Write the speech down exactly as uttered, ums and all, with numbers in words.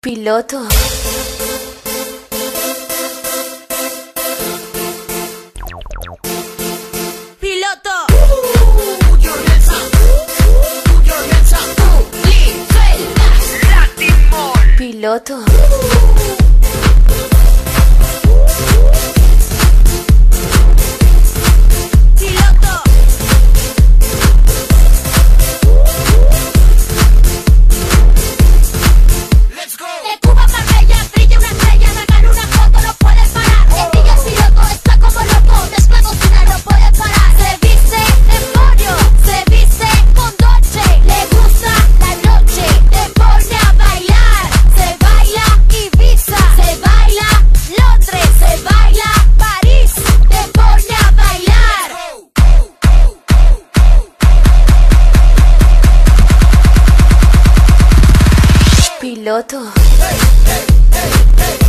Piloto. Piloto. Put your hands up. Put your hands up. Lee, sueltas. Latin Mall. Piloto. Piloto. Hey, hey, hey, hey.